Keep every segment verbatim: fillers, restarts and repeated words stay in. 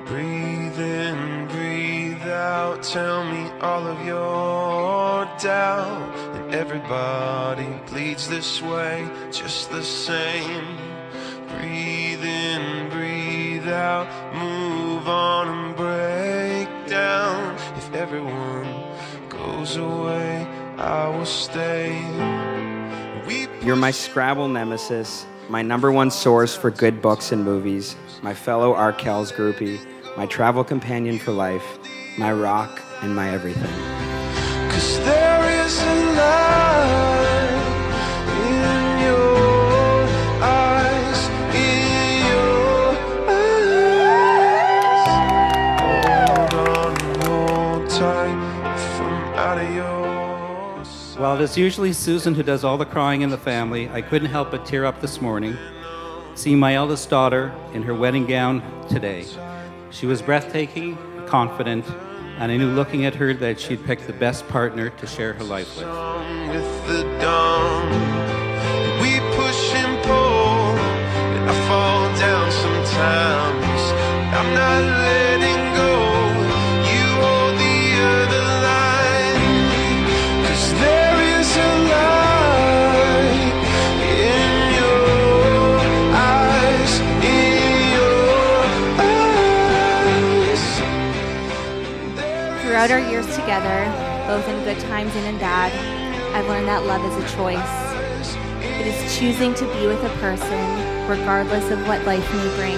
Breathe in, breathe out, tell me all of your doubt. And everybody bleeds this way, just the same. Breathe in, breathe out, move on and break down. If everyone goes away, I will stay. We You're my Scrabble nemesis, my number one source for good books and movies, my fellow Arkells groupie, my travel companion for life, my rock and my everything. 'Cause there is a light in your eyes, in your eyes. Hold on, hold tight from out of your sight. While it is usually Susan who does all the crying in the family, I couldn't help but tear up this morning, seeing my eldest daughter in her wedding gown today. She was breathtaking, confident, and I knew looking at her that she'd picked the best partner to share her life with. With the dawn, we push and pull, and I fall down sometimes. I'm not letting go. You hold the other line, 'cause there is a light in your eyes, in your eyes. Throughout our years together, both in good times and in bad, I've learned that love is a choice. It is choosing to be with a person, regardless of what life may bring.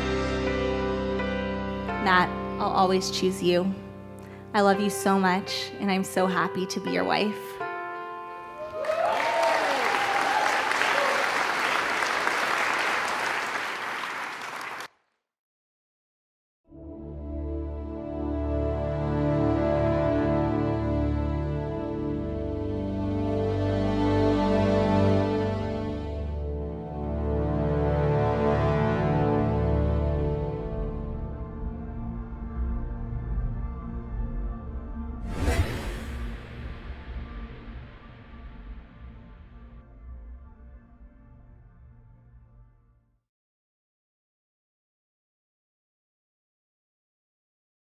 Matt, I'll always choose you. I love you so much, and I'm so happy to be your wife.